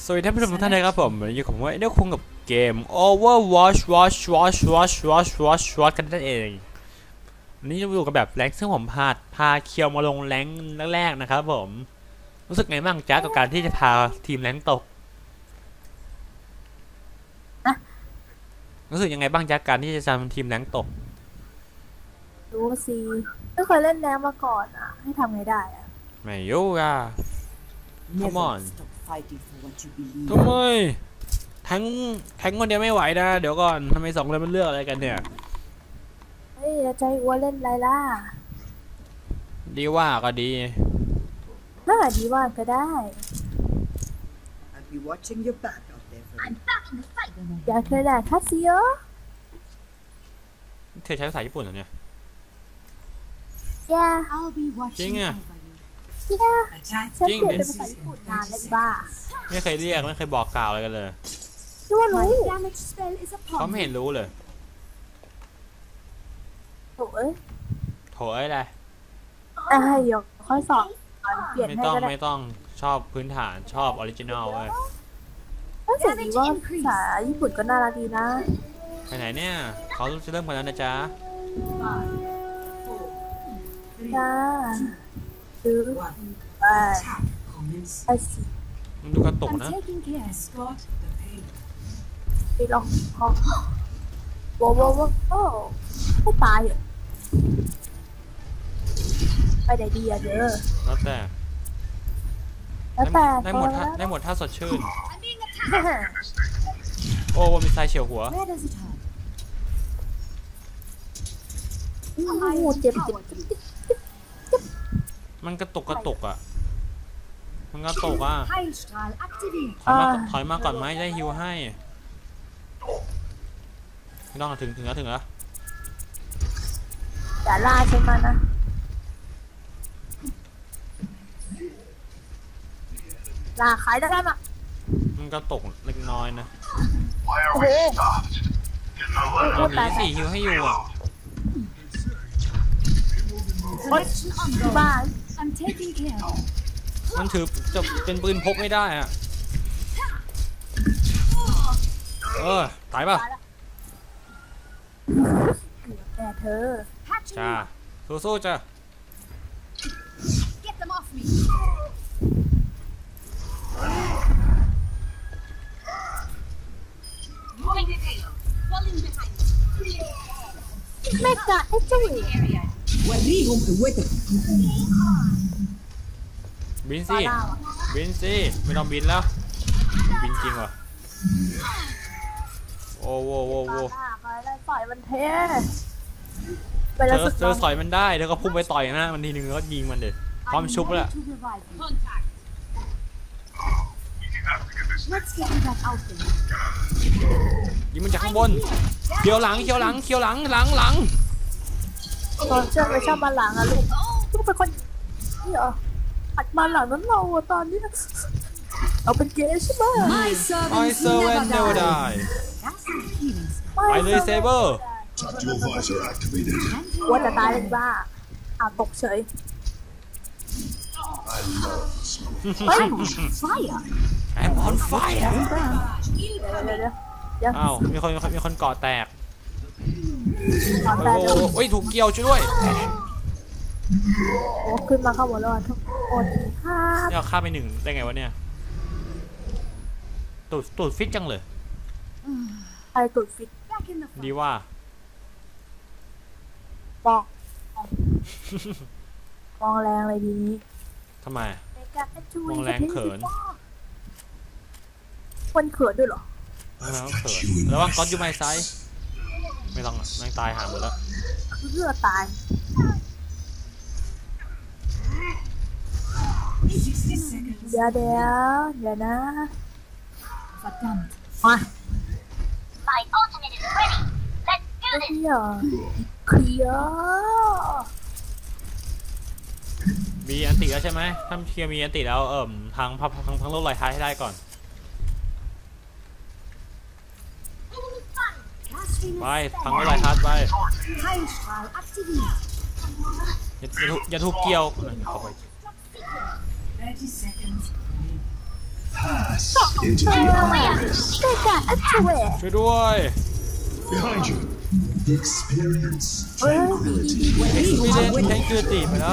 สวัสดีท่านผู้ชมทุกท่านนะครับผมอยู่กับผมว่าเดี๋ยวคงกับเกม Overwatch Watch กันนั่นเองวันนี้จะอยู่กับแบบแรงซึ่งผมพาเคียวมาลงแรงแรกๆนะครับผมรู้สึกไงบ้างจ๊ะกับการที่จะพาทีมแรงตกรู้สึกยังไงบ้างจ๊ะการที่จะทำทีมแรงตกรู้สิไม่เคยเล่นแรงมาก่อนอ่ะให้ทำไงได้อ่ะไม่รู้อ่ะ Come on ทำไมแทงคนเดียวไม่ไหวนะเดี๋ยวก่อนทำไมสองคนมันเลือกอะไรกันเนี่ยเฮ้ยใจอ้วนเล่นไรล่ะดีว่าก็ดีดีว่าก็ได้อยากเคยแหละคัสซิโอเธอใช้ภาษาญี่ปุ่นเหรอเนี่ยจริงอ่ะจริงเป็นภาษาญี่ปุ่นนานแล้วบ้าไม่เคยเรียกไม่เคยบอกกล่าวอะไรกันเลยรู้เขาไม่เห็นรู้เลยโถ่เอ้ยอะไรเดี๋ยวค่อยสอนเปลี่ยนให้ก็ได้ไม่ต้องชอบพื้นฐานชอบออริจินอลเว้ยก็เสียงว่าภาษาญี่ปุ่นก็น่ารักดีนะไปไหนเนี่ยเขาจะเริ่มกันแล้วนะจ๊ะซื้อไปสิมันดูกระตุกนะไปลองว้าวไม่ตายเหรอไปไหนดีอะเด้อแล้วแต่ได้หมดถ้าสดชื่นโอ้มีทรายเฉียวหัวเจ็บมันกระตุกอ่ะมันกระตุกอ่ะถอยมาก่อนไหมได้ฮิวให้ไม่ต้องถึงแล้วอย่าล่าใช่ไหมนะลาขายได้ไหมมันกระตุกเล็กน้อยนะโอ้โหมีสี่ฮิวให้อยู่อ่ะบ้ามันถือจะเป็นปืนพกไม่ได้อ่ะตายป่ะแต่เธอจ้าสู้จ้าไม่กะไอ้จุ๋ยบินสิไม่ต้องบินแล้วบินจริงวะโอ้โหต่อยมันเทเจอต่อยมันได้แล้วก็พุ่งไปต่อยนะมันทีนึงแล้วยิงมันเด็ดพร้อมชุบแล้วยิงมันจากข้างบนเขียวหลังเชื่อไม่ชอบมาหลังอะลูกเป็นคนนี่เหรออัดมาหลังนั้นเราตอนนี้เราเป็นเกย์ใช่ไหม I surrender die ไปเลยเซเบอร์ว่าจะตายเลยบ้าตกเฉย I'm on fire อ้าวมีคนเกาะแตกโอ้ยถูกเกี่ยวช่วยด้วยโอ้ขึ้นมาเข้าหัวรอดทุกคนเนี่ยฆ่าไปหนึ่งได้ไงวะเนี่ยตูดฟิตจังเลยใครตูดฟิตดีว่ามองแรงเลยดีนี้ทำไมมองแรงเขินคนเขินด้วยเหรอเขินแล้วว่าก๊อตยูไมไซไม่ต้องแม่งตายหาหมดแล้วเลือดตายเดี๋ยวนะมาเคลียร์มีอันติแล้วใช่ไหมถ้าเคลียร์มีอันติแล้วทั้งโลกลอยท้ายให้ได้ก่อนไปพังโลกลอยท้ายไปอย่าถูกเกี่ยว Into the iris. เด็กอะอัจฉริยะช่วยด้วย Behind you. Experience เฮ้ย tranquility. ไม่ได้แทงคือตีไปแล้ว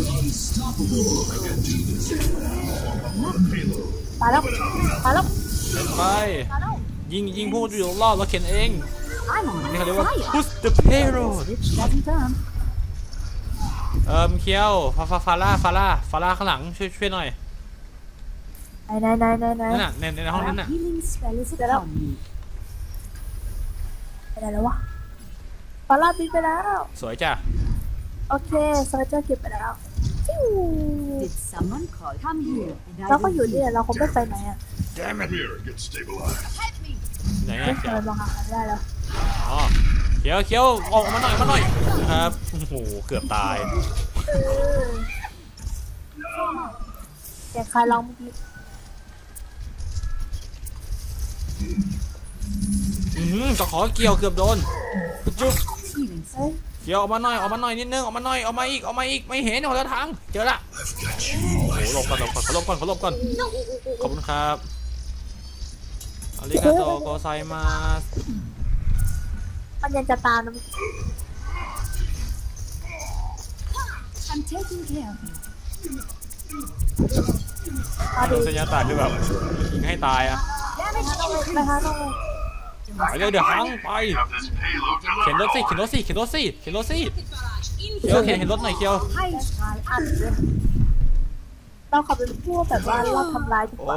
มาแล้วมาแล้วเข็นไปมาแล้วยิงพวกอยู่รอบแล้วเข็นเอง I'm on นี่เขาเรียกว่า push the payload เคียวฟาร่าข้างหลังช่วยหน่อยไหนนั่นน่ะในห้องนั้นน่ะ Healing spell is Get up. upon me. ไปไหนแล้ววะฟาร่าบินไปแล้วสวยจ้ะโอเคโซลเจอร์เก็บไปแล้วฟิว Did someone call? Come here, and I เราก็ will อยู่นี่แหละเราคงไม่ไปไหนอ่ะ Damn it. Here, get stabilized. ไหนไม่อ่ะเคยมองหาไม่ได้แล้วอ๋อเคียวออกมาหน่อยครับโอ้โหเกือบตายเสียงใครร้องเมื่อกี้ก็ขอเกี่ยวเกือบโดนจุ๊บ healing เฮ้ยเกี่ยวออกมาหน่อยนิดนึงออกมาอีกไม่เห็นคนละทางเจอละ I've got you, โอ้ my โหหลบก่อนขอบคุณครับอาริกาโตโกไซมาสมันยังจะตามนะ I'm taking care of you. เอาดิสัญญาตาคือแบบยิงให้ตายอะไปหาน้องเลยไปเลยเดี๋ยวหังไป Have this payload เข็นรถสิเข็นรถเคียวเข็นรถหน่อยเคียวให้ชายอัดเลยเราขับเป็นพวกแบบว่าเราทำร้ายดีกว่าโอ้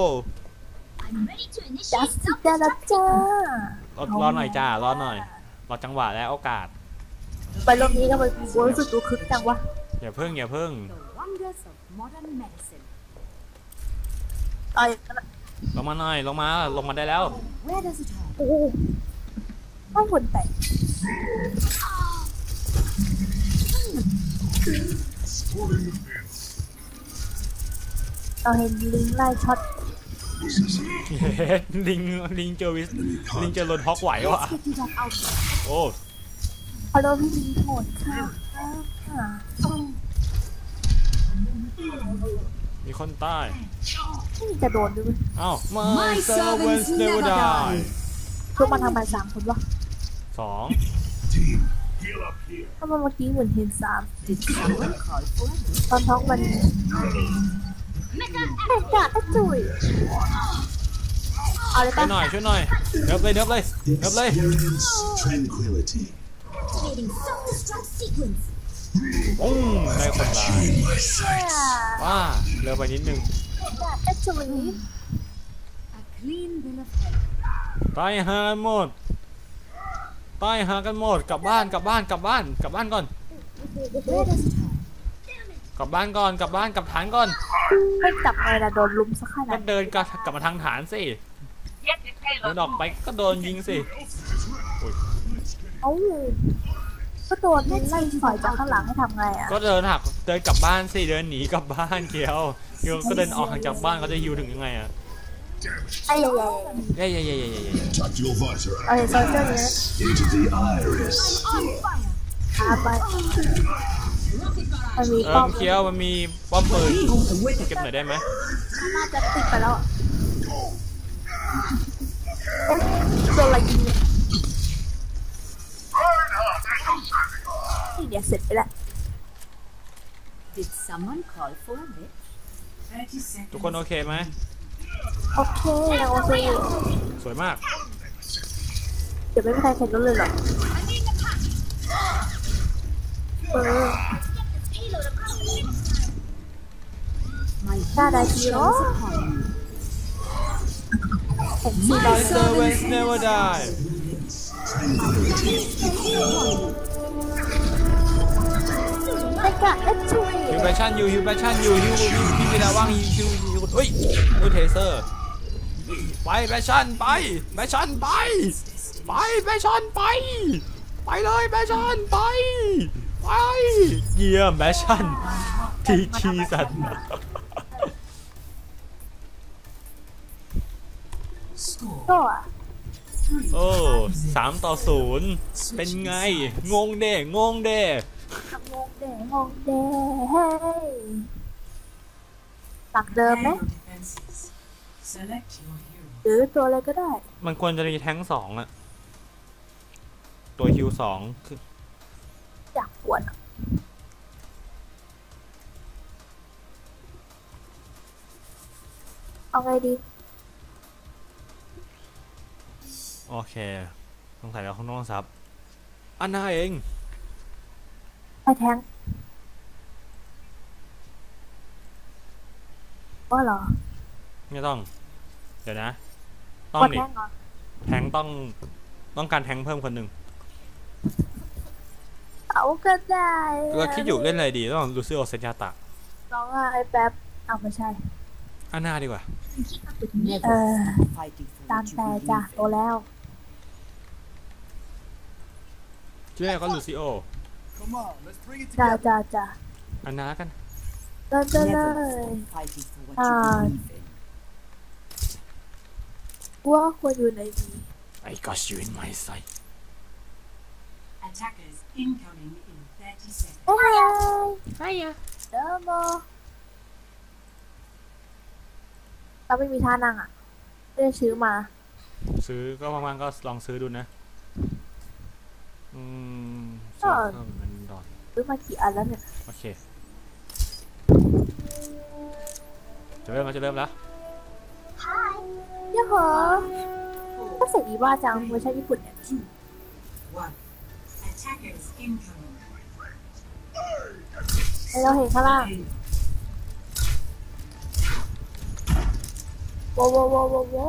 จัสติกาละจ้ารอหน่อยจ้ารอหน่อยรอจังหวะและโอกาสไปรอบนี้ก็ไปกูรู้สึกดูคึกจังวะอย่าเพิ่ง The wonders of modern medicine. เอ้ยลงมาหน่อยลงมาได้แล้ว Where does it hurt? โอ้โหห้องคนแตก sporting the fields. เราเห็นลิงไล่ช็อต This is it. ลิงเจอรถฮอกไหวว่ะ Get you back out there. โอ้ฮัลโหลพี่ลิงโหดค่ะมีคนใต้นี่จะโดนด้วยอ้าว My servants never die พวกมันทำไม3 คนวะ 2 Team, heal up here. ถ้ามันเมื่อกี้เหมือนเห็น3 Did someone call for me? ตอนท้องมันแม่กะจุยเอาเลยช่วป่ะยหน่อยเนิบเลย Experience tranquility. Activating self-destruct sequence. ปุ้งได้คนร้าย My sight. ว้าเร็วไปนิดนึงแม่กะจุย A clean bill of health. ตายหากันหมดกลับบ้านก่อน Where does it hurt? กลับฐานก่อนไม่จับไงล่ะโดนลุมสักขนาก็ดเดินกลับมาทางฐานสิเดินออกไปก็โดนยิงสิเอ้าก็โดนไล่ถอยจากข้างหลังให้ทำไงอ่ะก็เดินกลับบ้านสิเดินหนีกลับบ้านเกียวก็เดินออกห่างจากบ้านเขาจะฮิวถึงยังไงอะไอ้ใหญ่เย้ Tactical visor เอา out. เห็นโซลเจอร์นี้ Into the iris. On fire. พาไปมันมีป้อมเคียวมันมีป้อมปืนเก็บหน่อยได้ไหมน่าจะติดไปแล้วโดนอะไรยิงเนี่ยนี่เดี๋ยวเสร็จไปแล้ว Did someone call for me? ทุกคนโอเคไหมโอเคนะโอเคสวยมากเดี๋ยวไม่มีใครเห็นรถเลยเหรอ My Cara, healing tío. spell is upon me. เห็นสีแด My ง servants never die ไม่กะเอ็ดช่วยฮิวแบชั่นอยู่ฮิวพี่เวลาว่างฮิวเฮ้ยเทเซอร์ไปแบชั่นไปเลยแบชั่นไปเยี่ยมแบชั่นทีสันก็อ่ะโอ้3-0เป็นไงงงเด้งงแดงเฮ้ยตักเดิมไหม Select your hero. หรือตัวอะไรก็ได้มันควรจะมีแท้ง2อะตัวฮิว2คืออยากปวดอะเอาไงดีโอเคสงสัยเราคงต้องซับอันน่าเองให้แทงว่าเหรอไม่ต้อง เดี๋ยวนะ ต้องว่าดิแทงเหรอแทงต้องการแทงเพิ่มคนหนึ่งเอาก็ได้เราคิดอยู่เล่นอะไรดีต้องลูซิโอเซนยาตะน้องไอ้แป๊บเอาไม่ใช่อันน่าดีกว่า Never stop fighting for ตาม what you แต่ believe จ้ะ in. โตแล้วชื่อแรกก็ลูซิโอ Come on, let's bring it จ้า together. จ้าจ้าอันน่ากันเดินเลย Never stop fighting for what you Ah. believe in. ว่าควรอยู่ในนี้ I got you in my sight Attackers incoming in 30 seconds. เฮ้ยเดิมโมเราไม่มีท่านั่งอ่ะไม่ได้ซื้อมาซื้อก็ว่างๆก็ลองซื้อดูนะอืมก็ซื้อมันดอทซื้อมากี่อันแล้วเนี่ยโอเคจะเริ่มแล้วเยอะเหรอก็เสียงอีว่าจังเวอร์ชันญี่ปุ่นเนี่ย 1. Attackers incoming. เราเห็นข้างล่าง Aim. โว้โว้โว้โว้โว้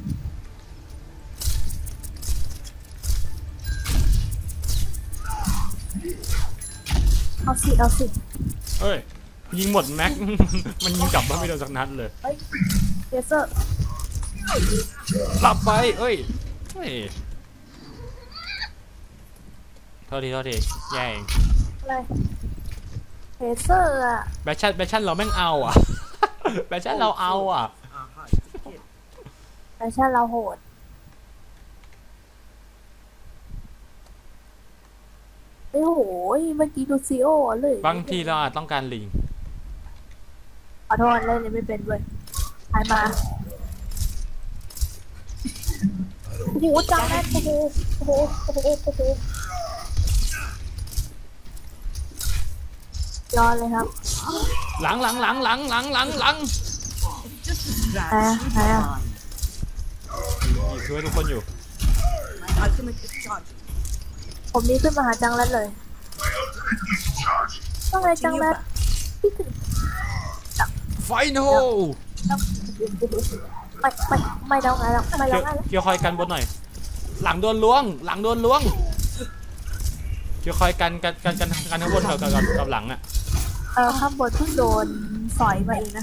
เอาสิเอาสิเอ้ยยิงหมดแม็ก มันยิงกลับมาไม่โดนสักนัดเลยเฮ้ยเลเซอร์หลับไปเอ้ยเฮ้ยโทษทีแย่เองอะไรเลเซอร์อะแบชชั่นเราแม่งเอาอ่ะ แบชชั่นเราเอาอ่ะแฟชั่นเราโหดโอ้โหเมื่อกี้ดูซีโอเลยบางทีเราอาจต้องการลิงขอโทษเล่นเลยไม่เป็นเว้ยหายมาโอ้โหจังแม่โอ้โหโอ้โหโอ้โหโอ้โหยอดเลยครับหลังไหนอะไหนอะช่วยทุกคนอยู่ My ultimate is charging. ผมนี่ขึ้นมาหาจังแรดเลยต้องอะไรจังแรดพี่ถึงไฟโนไม่แล้วไงแล้วไม่แล้วไงแล้วเกี่ยวคอยกันบนหน่อย หลังโดนล้วงเกี่ยวคอยกันข้างบนกับหลังอ่ะข้างบนเพิ่งโดนสอยมาเองนะ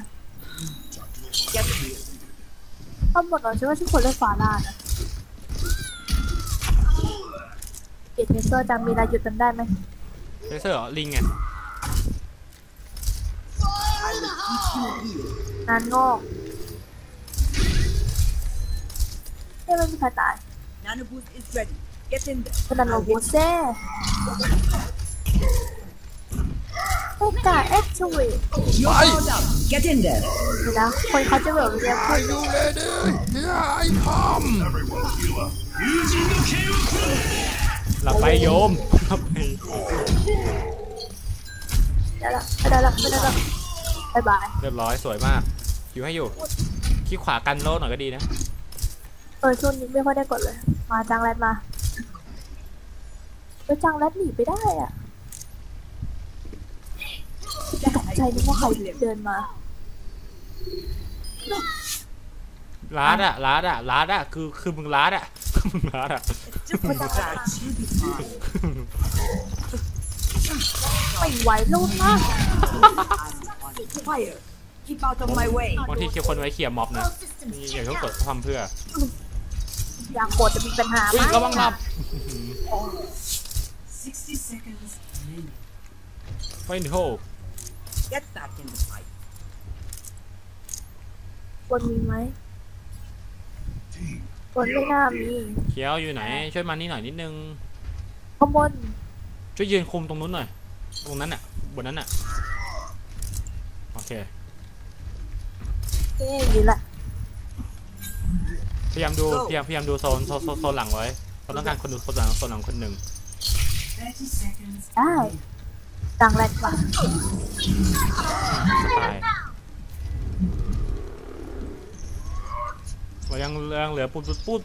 ข้างบนเราใช่ว่าที่คนเล่นฟาร่านะเกตเทเซอร์จำมีอะไรหยุดกันได้ไหมเลเซอร์เหรอลิงไงนานงอกไม่มีใครตาย Nano boost is ready. Get in there. เป็นนันโลโบเซ่โอกาเอ็กซ์วี You're all out. Get in there. เดี๋ยวนะคนเขาจะแบบเรียกพูดยูเลเดอร์ไอ้พอม Everyone heal up. หลับไปโยมหลับไปได้ละไม่ได้ละบ๊ายบายเรียบร้อยสวยมากคิวให้อยู่คลิกขวากันโลหน่อยก็ดีนะช่วงนี้ไม่ค่อยได้กดเลย มาจังแรดมาไปจังแรดหนีไปได้อ่ะตกใจนึกว่าใครเดินมาลาดอะคือมึงลาดอะ มึงลาดอะ Just a scratch. You'll be fine. ไม่ไหวลูกนะ I'm on fire. Keep out of my way. บางทีเคียวคนไว้เขี่ยม็อบนะนี่อย่าต้องกดทำเพื่ออยากกดจะมีปัญหาไหอุ้มยระวังหลับ 60 seconds remaining. ไฟโฮ Get back in the fight. บนมีไหม Team, บนไม่น่ามีเคียวอยู่ไหนช่วยมานี่หน่อยนิดนึงข้างบนช่วยยืนคุมตรงนู้นหน่อยตรงนั้นอะบนนั้นอะโอเคนี่อยู่แหละพยายามดูโซนหลังไว้เราต้องการคนดูโซนหลังคนหนึ่ง 30 seconds. ได้ดังแรกว่ะสบายเรายังเหลือปูด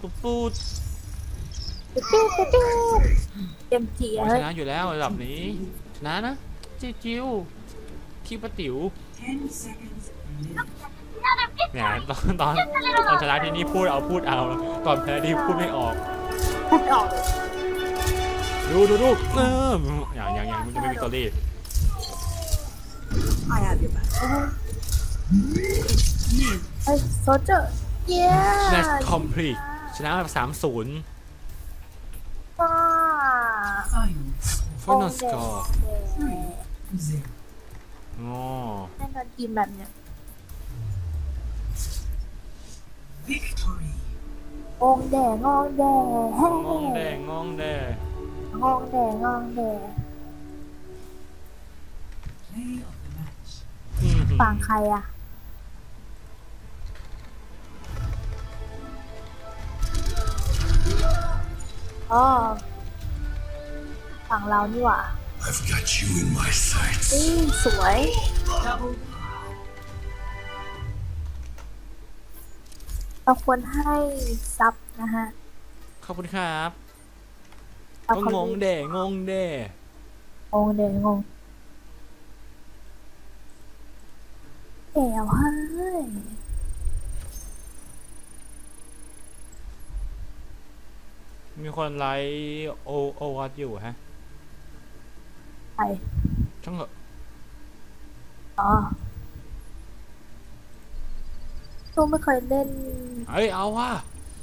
เต็มจีเลชยนะอยู่แล้วระดับนี้ชนะนะจิวขี้ปะติ๋ว 10 seconds. เนี่ยตอนชนะที่นี่พูดเอาตอนแพ้ที่พูดไม่ออกพูดออกดูอย่างมันจะไม่มีตัวรีบ I have your back. ไอ้โซเจอร์เย้ Match complete ชนะแบบ3-0 ว้า Final Final score 0. อ๋อแน่นอนทีมแบบเนี้ย Victory. งงแดงงแดงองแดงงแด Play of the match. ฝั่งใครอะอ๋อฝั่งเรานี่หว่า I've got you in my sights. นี่สวย Double. เราควรให้ซับนะฮะขอบคุณครับเอาก็เขางงแดงงแดงงแดงงงแก้วเฮ้ยมีคนไลค์โอวัตอยู่ฮะไปช่างเหอะอ๋อตู้ไม่เคยเล่นเอ้ยเอาว่ะ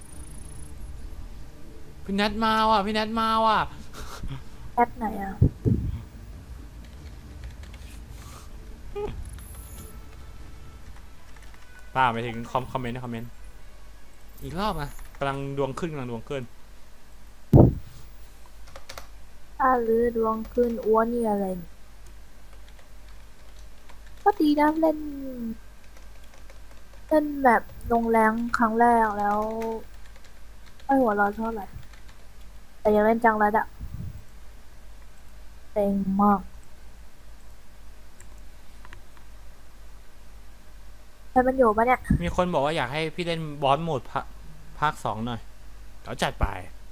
พี่นัทมาว่ะแอปไหนอ่ะป้าไปถึงคอมเมนต์อีกรอบนะกำลังดวงขึ้นหรือดวงขึ้นอ้วนนี่อะไรเนี่ยก็ดีนะเล่นแบบลงแรงครั้งแรกแล้วไม่หัวร้อนเท่าไหร่แต่ยังเล่นจังแล้วอะเต็งมากใครมันอยู่ปะเนี่ยมีคนบอกว่าอยากให้พี่เล่นบอสโหมดภาค 2หน่อยเดี๋ยวจัดไป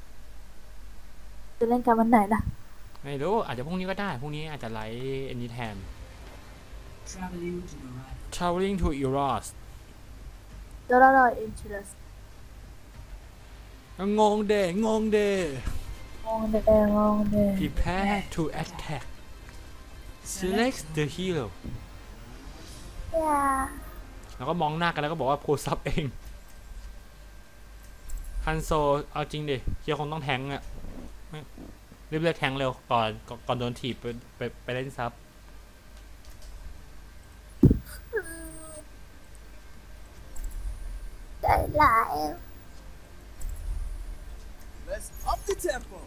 จะเล่นกันวันไหนล่ะไม่รู้อาจจะพรุ่งนี้ก็ได้พรุ่งนี้อาจจะไลฟ์อันนี้แทน Traveling to the right. Traveling to Eros เดี๋ยวเราอินเทอร์สงงเดงงแดง Prepare to attack Select the hero อย่าแล้วก็มองหน้ากันแล้วก็บอกว่าโพซับเองฮันโซเอาจริงดิเฮียคงต้องแทงอ่ะรีบเลือกแทงเร็วก่อนโดนถีบไปเล่นซับได้หลาย Let's up the tempo.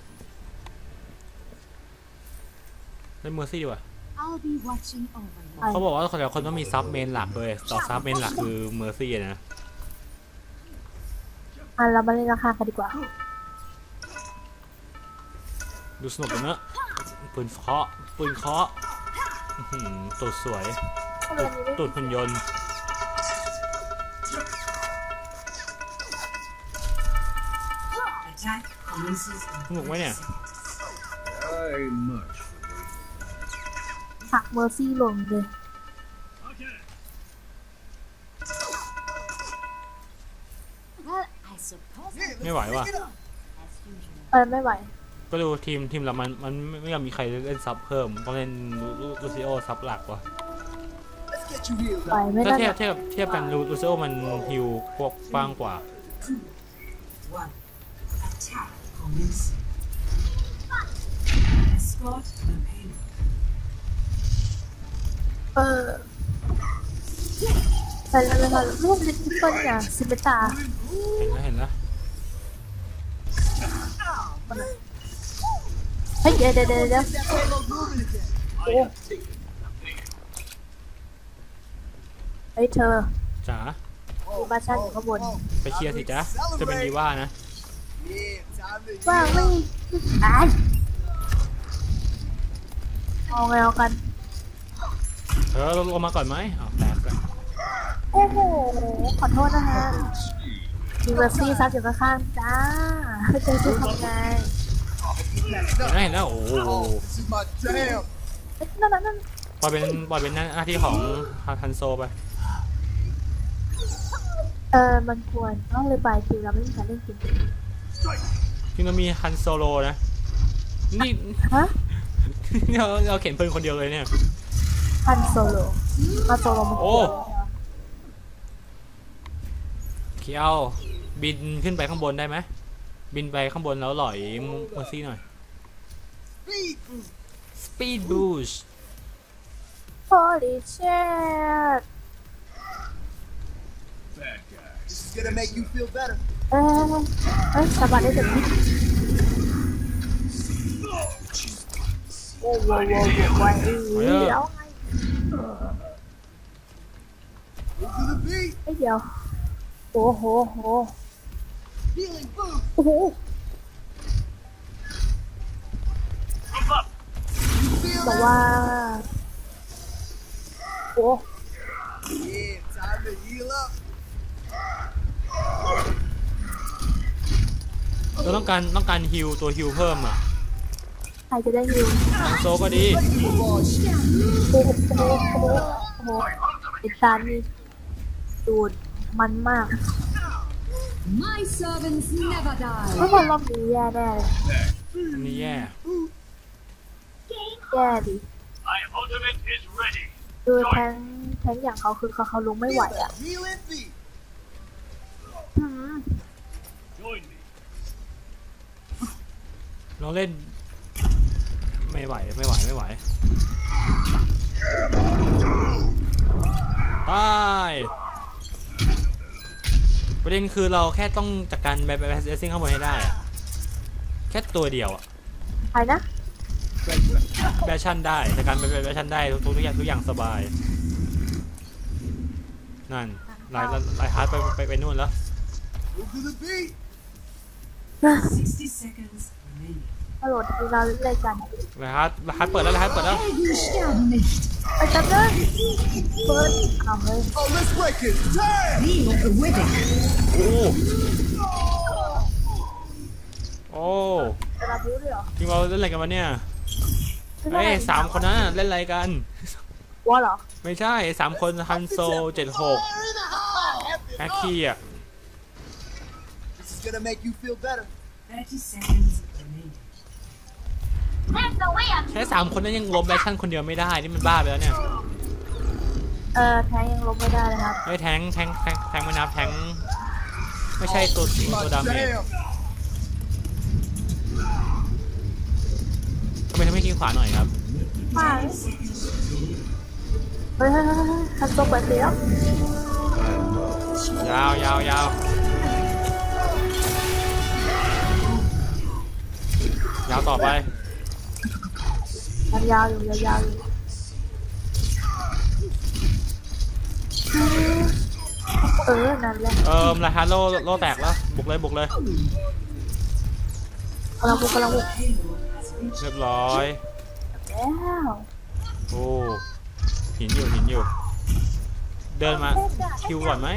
เล่นเมอร์ซี่ดีกว่า I'll be watching over you. เขาบอกว่าแต่คนต้องมีซับเมนหลักเลยต่อซับเมนหลักคือเมอร์ซี่นะเรามาเล่นราคากันดีกว่าดูสนุกเลยเนอะปืนเคาะตูดสวยตูดหุ่นยนต์ Attack commences in สนุกไหมเนี่ย Very much. ผักเมอร์ซี่ลงเลย Well, I suppose ไม่ไหวว่ะ as usual. ไม่ไหวก็ดูทีมเรามันไม่ยอมมีใครเล่นซับเพิ่มต้องเล่นลูซิโอซับหลักว่ะ Let's get you healed ไหว up. ไม่ถ้าได้เทียบกันลูซิโอมันฮิวพวกกว้างกว่า 1. Attack commencing. Escort the payload. ไปแล้วรูปเล็กต้นอย่างซิเบตาเห็นแล้วเฮ้ยเดี๋ยว That payload moving again. เฮ้ยเธอจ๋า Oh, มีบาชันอยู่ข้างบนไปเคลียร์สิจ๊ะจะเป็นดีว่านะ Yeah, time to ว่าง heal ไม่ up. ตายเอาไงเอากันลงมาก่อนไหมอ้าวแตกแล้วโอ้โหขอโทษนะฮะมีเบอร์ซี่ซับอยู่ข้างๆจ้าเจอที่ทำไงเห็นแล้วโอ้โห Oh, this is my jam. นั่นปล่อยเป็นหน้าที่ของฮันโซไปมันควรต้องเลยไปคิวเราไม่มีใครเล่นจริงจริงเรามีฮันโซโลนะนี่ฮะเราเข็นปืนคนเดียวเลยเนี่ยฮันโซโลมาโซโลมาโอ้ เคียวบินขึ้นไปข้างบนได้ไหมบินไปข้างบนแล้วหล่อยมูซี่หน่อย Speed boost. Speed Boost โฮลิเชต Bad guys. This is gonna make you feel better. สบายได้ถึงที่โว้ไว้แล้วไง Move to the beat. เดี๋ยวโอ้โห Healing boost. โอ้โห You feel บอก that? ว่าโอ้ Yeah, time to heal up. เราต้องการฮิลตัวฮิลเพิ่มอ่ะใครจะได้ยิวฮันโซก็ดีโอ้โหติดตามนี่ดูดมันมาก My servants never เพราะ die. ว่ารอบนี้แย่แน่เลยอันนี้แย่แย่ดิ My ultimate is ready. คือแทงอย่างเขาคือเขาลุงไม่ไหวอ่ะ Healing beat. อืม Join me. เราเล่นไม่ไหวตายประเด็นคือเราแค่ต้องจัดการแบทซิ่งข้างบนให้ได้อะแค่ตัวเดียวอะใครนะแบทชั่นได้จัดการแบทชั่นได้ทุกอย่างสบายนั่นหลายฮาร์ดไปนู่นแล้ว Move to the beat. 60 seconds remaining. ฮัลโหลที่เราเล่นกันหลายฮาร์ดเปิดแล้ว Helden sterben nicht. ไปจับเลยเปิดเอาเฮ้ย Oh, let's break it. Damn. Feel the wicked. โอ้จะรับรู้ด้วยเหรอจริงเราเล่นอะไรกันวะเนี่ยเอ้ย3 คนนั้นเล่นอะไรกันว่าเหรอไม่ใช่3 คนฮันโซ76 แอคคีอ่ะ This is gonna make you feel better. 30 seconds remaining. แค่3 คนนั้นยังล้มแบทชั่นคนเดียวไม่ได้นี่มันบ้าไปแล้วเนี่ยแทงยังลงไม่ได้เลยครับไอ้แทงไม่นับแทงไม่ใช่ตัว My ดาเมจ jam. ทำไมไม่กินขวาหน่อยครับป้าเฮ้ยทันโซเปิดเสียงยาวต่อไปยาวอยู่นั่นแหละราคาโลแตกแล้วบุกเลยกำลังบุก Payload has reached เรียบร้อยแล้วโอ้หินอยู่เดินมาคิวก่อนไหม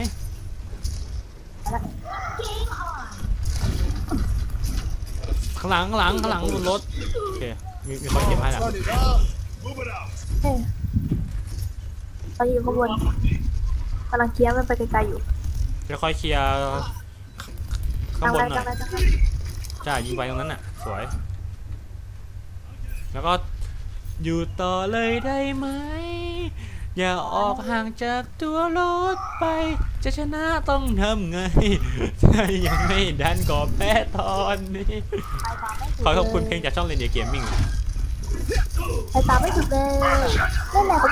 ข้างหลังบนรถโอเคมีคนเก็บให้แล้ว Turn it up. Move it out. เฮ้ยตอนอยู่ข้างบนกำลังเคลียร์มันไปไกลๆอยู่เดี๋ยวค่อยเคลียร์ข้างบนหน่อยจังไรใช่ยิงไปตรงนั้นน่ะสวยแล้วก็อยู่ต่อเลยได้ไหมอย่าออกห่างจากตัวรถไปจะชนะต้องทำไงถ้ายังไม่ดันก็แพ้ตอนนี้ขอขอบคุณเพลงจากช่องเรนเดียเกมมิ่งไปตามไม่ถูกเลยเล่นแหละผม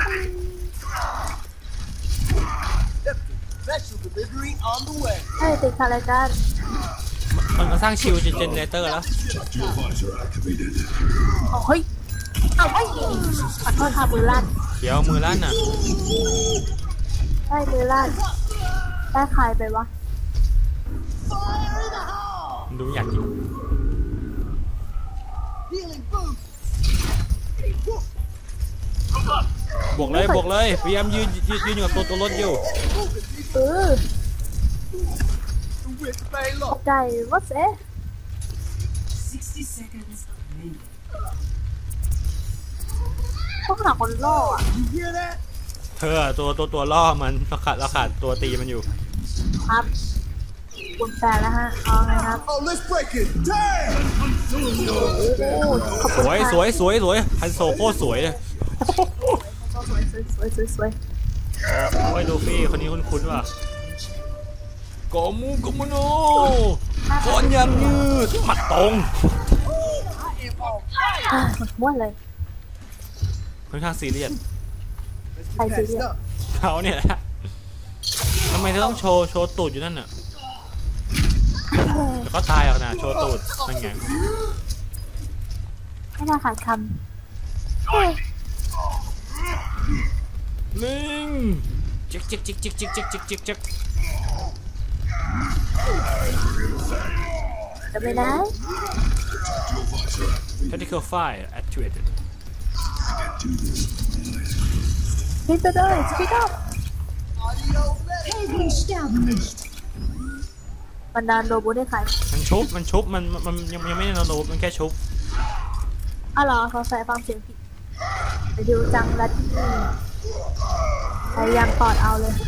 Special delivery on the way. ให้ติดอะไรกันมันมาสร้างชิลเจเนเรเตอร์แล้ว Your visor activated. เฮ้ยเอาไว้ขอโทษค่ะมือลั่นเดี๋ยวมือลั่นน่ะได้มือลั่นได้ใครไปวะ Fire in the hole! ดูอยากกิน Healing boost! บวกเลยบวกเลยพยายามยืนอยู่กับตัวรถอยู่เออ The whip may ต look. กใจว่าเซ่ 60 seconds remaining. ต้องหาคนล่ออ่ะ You hear that? เธอตัวล่อมันเราขาดตัวตีมันอยู่ครับคุณแปลแล้วฮะเอาไงครับ Oh, let's break it. Damn! โอ้ขอบสคุณวยค่ะสวยฮันโซโคตรสวยเลยสวยโอ้ยลูฟี่คนนี้คุ้นๆว่ะโกมูโนคอนยังยืดหมัดตรงม้วนเลยค่อนข้างซีเรียส Let's I get see patched you. up. เขาเนี่ยทำไมเธอต้องโชว์ตูดอยู่นั่นน่ะเดี๋ยวก็ตายหรอกนะโชว์ตูดนั่นไงไม่น่าขาดคลิงจิกำจะไปไหน Tactical fire activated พิดไปเลยสปีดอัพ Audio ready. มันดานโดบุได้ใครมันชุบมันยังไม่ได้นอนโดมันแค่ชุบอ๋อเหรอเขาใส่ฟังเสียงผิดไปดูจังและที่นี่พยายามตอดเอาเลย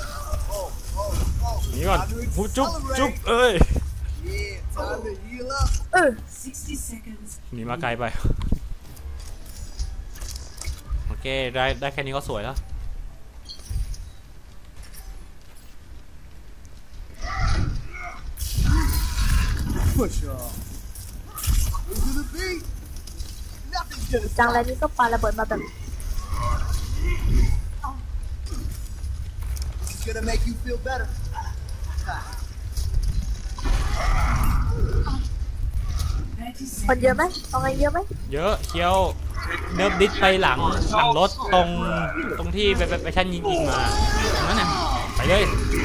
นี่ก่อนหูจุ๊บเอ้ย Yeah, time to heal up. 60 seconds. หนีมาไกลไปโอเคได้แค่นี้ก็สวยแล้ว Push off. Into the beat. Nothing's gonna จังและนี่ก็ปาระเบิดมาแบบ This is gonna make you feel better. 30 คนเยอะ seconds. ไหมเอาไงเยอะไหมเยอะเคี้ยวเนิร์ฟดิสไปหลังรถตรงที่ไปชั่นยิงมาตรงนั้นน่ะไปเลย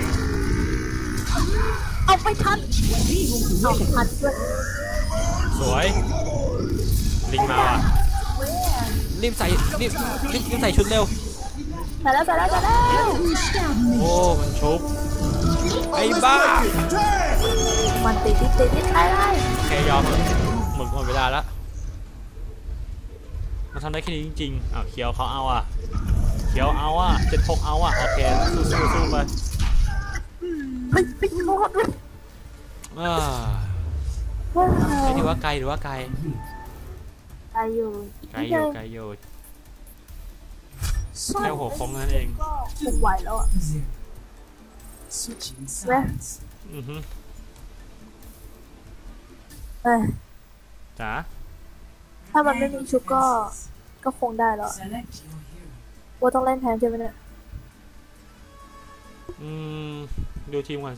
เอาไปทันเอาทันด้วยสวยลิงมาว่ะรีบใส่ชุดเร็วใส่แล้วโอ้มันชุบไอ้บ้ามันติดได้โอเคยอมเลยหมดเวลาแล้วมันทำได้แค่นี้จริงๆอ้าวเคียวเขาเอาอ่ะเคียวเอาอ่ะ76เอาอ่ะโอเคสู้ไปเฮ้ยไปโคตรเลยไอ้ถือว่าไกลไกลไกลอยู่แค่หัวโค้งนั่นเองคงไหวแล้วอ่ะ Zero. Switching sides. อือฮึเอ้ยจ๋าถ้ามันไม่มีชุดก็คงได้แล้ว Select your hero. ว่าต้องเล่นแทนใช่ไหมเนี่ยดูทีมก่อนสิ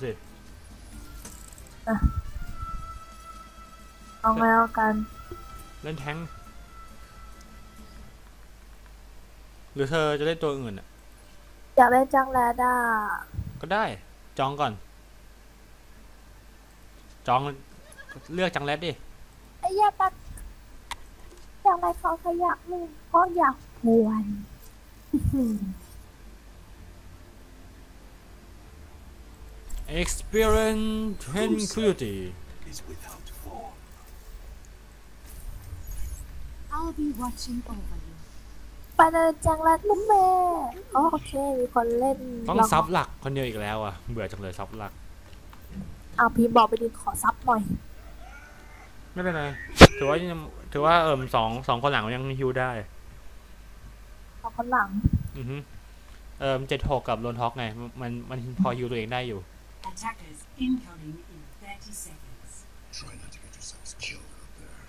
เอาไงเอากันเล่นแท้งหรือเธอจะเล่นตัวอื่นอ่ะอยากเล่นจังแลด้าก็ได้จองก่อนจองเลือกจังแรดดิไอ้ยาตักจังไรเขาขยักเลยก็อยากหวน experience tranquility Is without form. I'll be watching over you. ไปเลยจังแลดลูกแม่อ๋อโอเคมีคนเล่นต้องซับหลักคนเดียวอีกแล้วอ่ะเบื่อจังเลยซับหลักเอาพีบอกไปดิขอซับหน่อยไม่เป็นไรถือว่าสองคนหลังยังฮิวได้เอาคนหลัง 76กับโรนท็อกไงมันพอฮิวตัวเองได้อยู่ Attackers incoming in 30 seconds. Try not to get yourselves killed up there.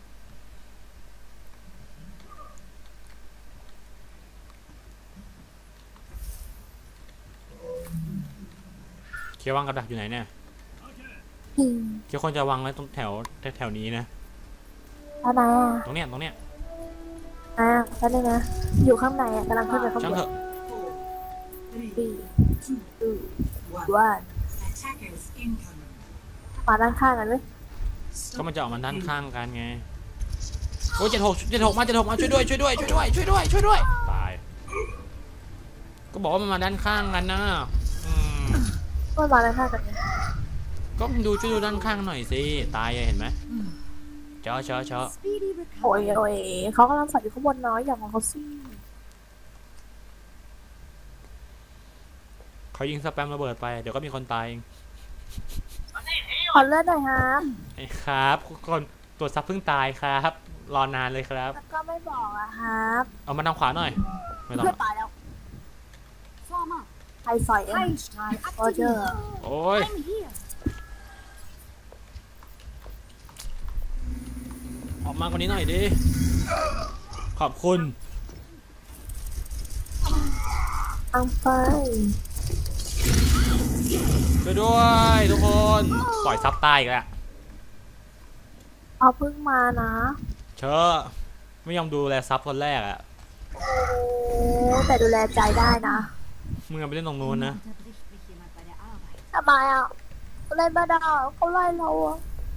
เคียววางกับดักอยู่ไหนเนี่ยอืมเคียวคนจะวางไว้ตรงแถวนี้นะอะไรอ่ะตรงเนี้ยแล้วเนี่ยนะอยู่ข้างในอ่ะกำลังขึ้นไปข้างช่างบเถนอะ Three, ปี two, ว่า Attackers incoming. มาด้านข้างกันเลยก็มันจะออกมาด้านข้างกันไงโอ้ย76มาช่วยด้วยช่วยด้วยตายก็บอกว่ามันมาด้านข้างกันนะก็มาด้านข้างกันไงก็ช่วยดูด้านข้างหน่อยสิตายเห็นไหมเจาะ Speedy โอ้ย recovery. โอ้ยเขากำลังใส่อยู่ข้างบนน้อยอย่างของเขาสิเขายิงสแปมระเบิดไปเดี๋ยวก็มีคนตายเองขอเลือดหน่อยฮะไอ้ครับคนตัวซับเพิ่งตายครับรอนานเลยครับแล้วก็ไม่บอกอะครับเอามาทางขวาหน่อยไม่ต้องเพื่อนตายแล้ว Form up. ใครใส่เอง Range tie โรเจอร์ activated. โอ้ย I'm here. ออกมากกว่านี้หน่อยดิขอบคุณอังไฟช่วยด้วยทุกคนปล่อยซับตายอีกแล้วเอาเพิ่งมานะเชอะไม่ยอมดูแลซับคนแรกอะโอ้แต่ดูแลใจได้นะมึงเอาไปเล่นตรงนู้นนะ Unterbricht mich jemand bei der Arbeit. ทำไมอ่ะเขาเล่นไม่ได้เขาไล่เราอ่ะ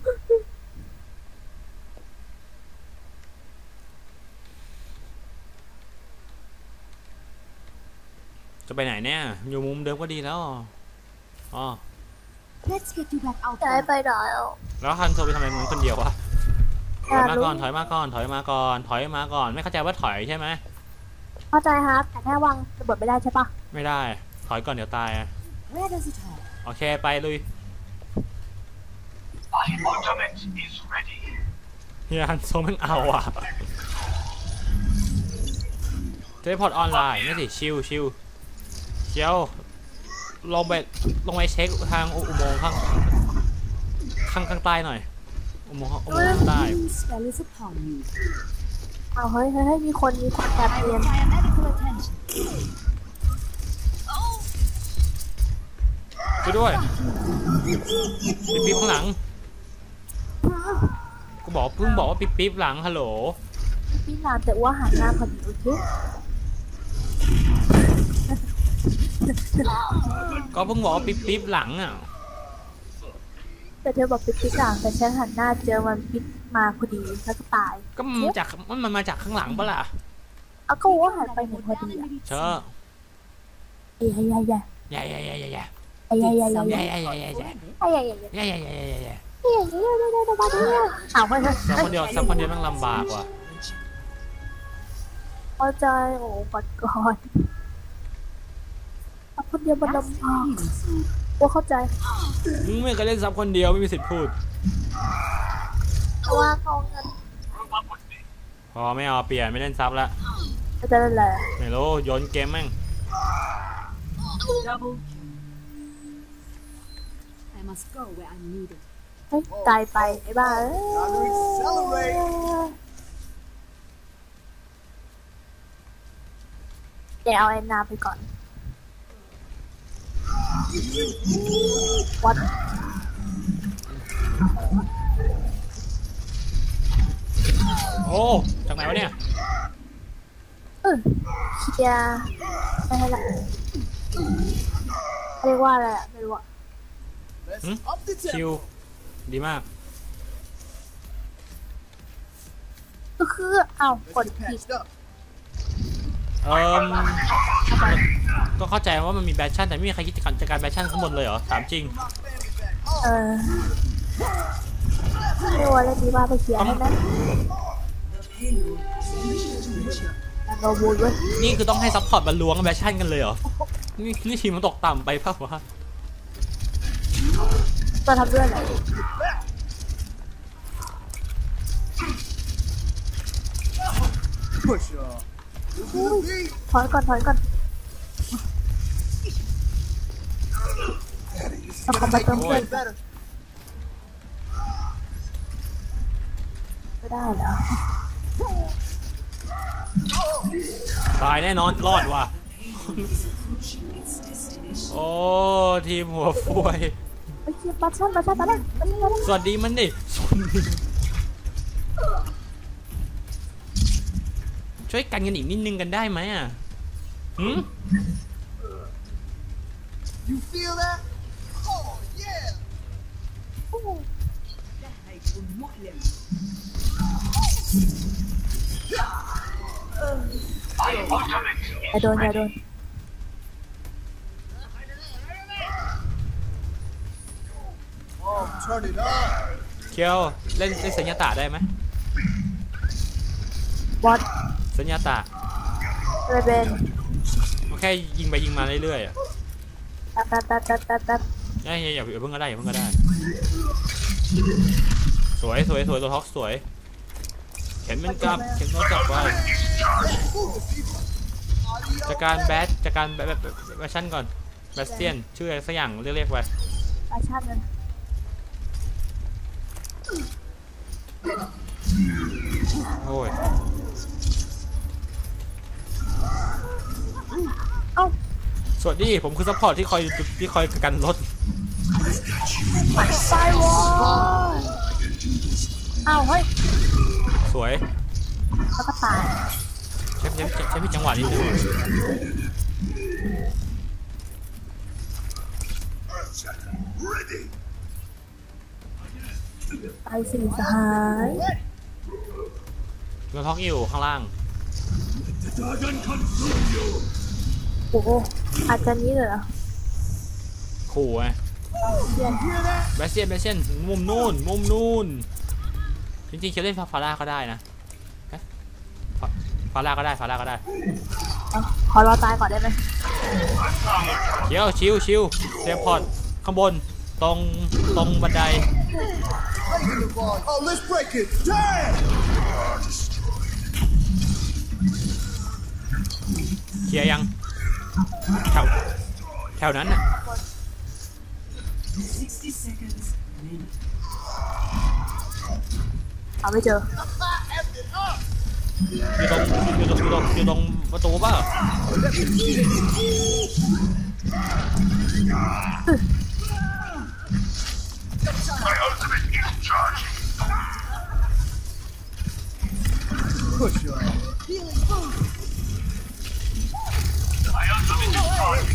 จะไปไหนเนี่ยอยู่มุมเดิมก็ดีแล้วอ๋อ Let's get you back out จะให้ there. ไปไหนอ่ะแล้วฮันโซไปทำไมมึงคนเดียววะถอยมาก่อนรู้ถอยมาก่อนไม่เข้าใจว่าถอยใช่ไหมเข้าใจครับแต่แค่วางระเบิดไม่ได้ใช่ปะไม่ได้ถอยก่อนเดี๋ยวตายอะ Where does it hurt? โอเคไปลุย My ultimate is ready. เฮียฮันโซแม่งเอาอ่ะเทเลพอร์ตออนไลน์ไม่สิชิวเชียวลงไปเช็คทางอุโมงค์ข้างใต้หน่อยอุโมงค์ข้างใต้ New spell is upon you. เอาเฮ้ยมีคนแอบเรียน Require medical attention. ช่วยด้วยปิ๊บข้างหลังกูบอกเพิ่งบอกว่าปิ๊บหลังฮัลโหลพี่นานแต่ว่าหันหน้าพอดีโอเคก็เพิ่งบอกว่าปิ๊บหลังอ่ะแต่เธอบอกปิ๊กหลังแต่ฉันหันหน้าเจอมันปิ๊กมาพอดีแล้วก็ตายก็มันมาจากข้างหลังปะล่ะเอาก็ว่าหันไปเห็นพอดีอ่ะเชอะเอ้ยใหญ่ใหญ่ไอ้ใหญ่ใหญ่ไอ้ใหญ่ใหญ่เอาไปเถอะซับคนเดียวแม่งลำบากว่ะเข้าใจโอ้กอดเอาคนเดียวมันลำบากว่าเข้าใจมึงไม่เคยเล่นซับคนเดียวไม่มีสิทธิ์พูดเพราะว่าเขาเงินพอไม่เอาเปลี่ยนไม่เล่นซับละจะได้แหละไม่รู้โยนเกมแม่ง Double kill. I must go where I'm needed. เฮ้ยไกลไปไอ้บ้า Gotta accelerate. เดี๋ยวเอาแอนนาไปก่อนวัดโอ้จากไหนวะเนี่ยเคลียร์ไม่ให้ละเรียกว่าอะไรอ่ะไม่รู้อ่ะ Let's Hmm? up the ชิว tempo. ดีมากก็คือเอากด Let's ผิด get patched up. ก็เข้าใจว่ามันมีแบทชั่นแต่ไม่มีใครคิดจะการแบทชั่นข้างบนเลยเหรอถามจริง My family back home. ไม่รู้ว่าเล่นดีว่าไปเคลียร์ให้ไหม The payload has reached the mission. แต่เราบูดเว้ยนี่คือต้องให้ซัพพอร์ตบรรล้วงแบทชั่นกันเลยเหรอ นี่ทีมมันตกต่ำไปเปล่าวะจะทำเรื่องอะไร Push off. This will be ถอยก่อนเอาคอมไปเติมเพื่อน better. ไม่ได้เหรอตายแน่นอนรอดว่ะ Its destination. โอ้ทีมหัวฟวยไปเคลียร์บัตชั่นตอนแรกสวัสดีมันดิช่วยกันอีกนิดนึงกันได้ไหมอ่ะหืม You feel that? Oh, yeah! ได้ให้คุณหมดเลย My ultimate อย่า is โดนอย่าโด ready. น Oh, turn it up! เคียวเล่นสัญญาตะได้ไหมบอสสัญญาตะเลยเป็นแค่ยิงไปยิงมาเรื่อยๆอ่ะแป๊บอย่าเพิ่งก็ได้อย่าเพิ่งก็ได้ สวยตัวท็อกสวยเข็นมันกลับไปจากการแบชั่นก่อนแบสเตียนชื่ออะไรสักอย่างเรียกไปแฟชั่นมันโอ้ยเอ้าสวัสดีผมคือซัพพอร์ตที่คอยกันรถไฟวอลเอ้าเฮ้ยสวยแล้วก็ตายใช้พี่จังหวะนิดนึงไปสิสหายตัวท็อกอยู่ข้างล่างโอ้โหอาจจะนี้เลยเหรอขู่ไงแบสเซียนมุมนู่นจริงๆเคียวเล่นฟาร่าก็ได้นะฟาร่าก็ได้เอาขอรอตายก่อนได้ไหมเคียวชิวเตรียมพอร์ตข้างบนตรงบันได Oh, let's break it! Damn! เคลียร์ยังแถวนั้นน่ะ 60 seconds remaining. เอาไม่เจออยู่ตรงประตูเปล่า My ultimate is charging. Push your ass. Healing boost! My ultimate is charging.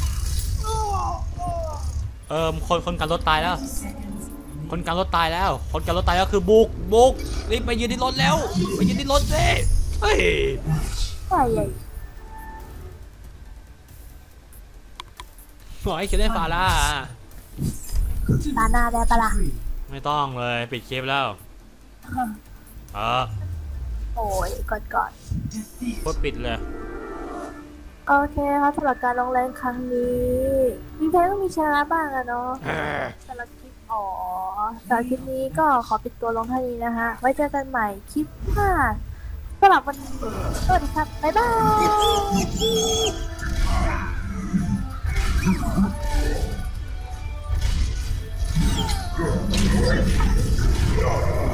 คนกันรถตายแล้ว Seconds. คนกันรถตายแล้วคือบุกรีบไปยืนที่รถแล้วไปยืนที่รถสิเฮ้ยใหญ่ใหญ่บอกให้เคียวเล่นฟาร่าตาหน้าได้ปะล่ะไม่ต้องเลยปิดคลิปแล้วโอ้ยก่อนโคตรปิดเลยโอเคครับสำหรับการลงแรงครั้งนี้มีแพ้ก็มีชนะบ้างอะเนาะสำหรับคลิปสำหรับคลิปนี้ก็ขอปิดตัวลงเท่านี้นะคะไว้เจอกันใหม่คลิปหน้าสำหรับวันนี้สวัสดีครับบ๊ายบาย